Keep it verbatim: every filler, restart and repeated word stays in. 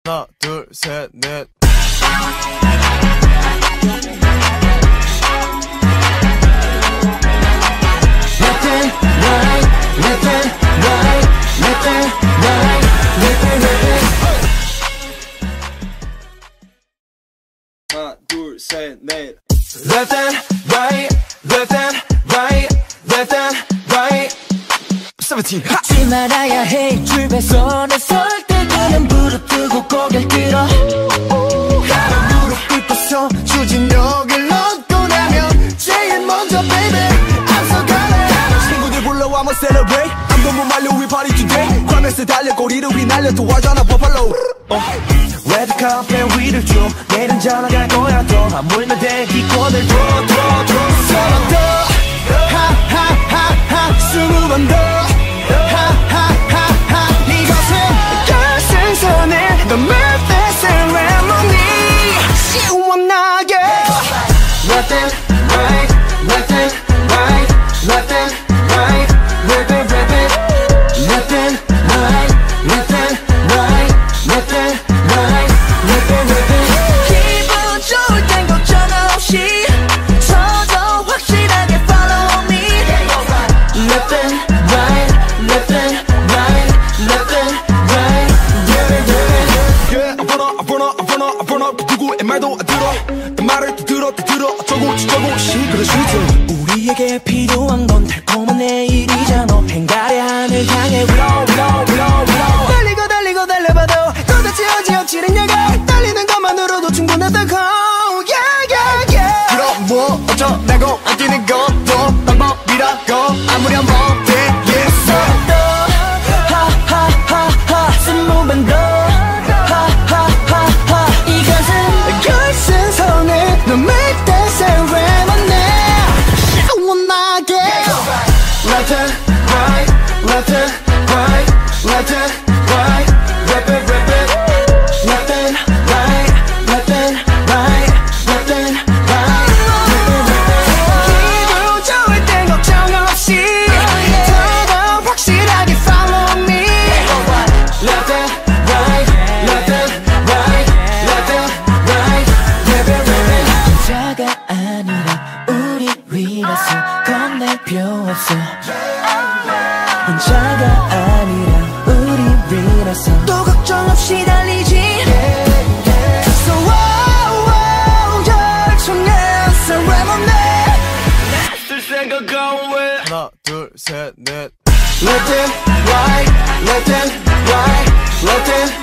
하나 둘 셋 넷. Left and right, left and right, left and right, left and right. 하나 둘 셋 넷. Left and right, left and right, left and right. 세븐틴. 잊지 말아야 해. 줄배선에 설 때 그는 부르뜨고 고개를 들어. 무릎 꿇고서 추진력을 얻고 나면 제일 먼저 baby 앞서가네. 친구들 불러와 한번 celebrate. 아무도 못 말려 we party today. 과메스 달려 꼬리를 휘날려 도와줘나 버팔로. 레드 카펫 위를 쭉 내일은 전화갈 거야 또 아물면 돼 기권을 줘 줘 줘. 서로 더 하하하하 스무 번 더 하하하하. 이것은 결승선에 The Memphis Ceremony 시원하게. Left and right, left and right, left and right, rip it, rip it. Left and right, left and right, left and right, rip it, rip it. 기분 좋을 땐 걱정 없이 서서 확실하게 follow me. Left and right, left and right, left and right, rip it, rip it. Yeah, I wanna, I wanna, I wanna, I wanna. 누구의 말도 안 들어. 내 말을 또 들어, 또 들어. 어쩌고 저쩌고 시끄러 시끄러. 우리에게 필요한 건 달콤한 내일이잖아. 행가래 하늘 향해 위로 위로 위로 위로. 달리고 달리고 달려봐도 도대체 어찌 억지랬냐고. 달리는 것만으로도 충분하다고. Yeah yeah yeah. 그럼 뭐 어쩌라고. 안 뛰는 것도 방법이라고. 아무렴 못해 yes. 더 하하하하 스무 번 더 하하하하. 이것은 결승선에 No make that ceremony 시원하게. Left and right, left and right, left and right, rip it, rip it. Left and right, left and right, left and right, rip it, rip it. 기분 좋을 땐 걱정 없이 더더 확실하게 follow me. Left and right, left and right, left and right, rip it, rip it. 혼자가 아니라 우리 위라서 겁낼 필요 없어. 혼자가 아니라 우리 위라서 또 걱정 없이 달리지. So wow wow 결정해 ceremony. 쓸 생각 왜. 하나 둘 셋 넷. Left and right, left and right, left and